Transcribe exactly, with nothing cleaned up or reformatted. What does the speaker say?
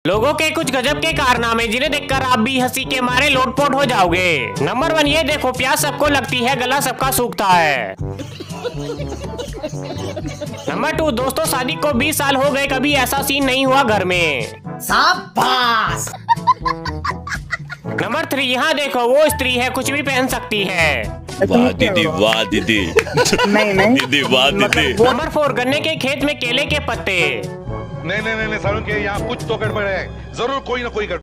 लोगों के कुछ गजब के कारनामे जिन्हें देखकर आप भी हंसी के मारे लोटपोट हो जाओगे। नंबर वन, ये देखो, प्यास सबको लगती है, गला सबका सूखता है। नंबर टू, दोस्तों शादी को बीस साल हो गए, कभी ऐसा सीन नहीं हुआ घर में। शाबाश। नंबर थ्री, यहाँ देखो, वो स्त्री है, कुछ भी पहन सकती है। वाह दीदी, वाह दीदी। नहीं नहीं दीदी, वाह दीदी। नंबर फोर, गन्ने के खेत में केले के पत्ते। नहीं नहीं नहीं सारुण के यहाँ कुछ तो गड़बड़ है, जरूर कोई ना कोई गड़बड़।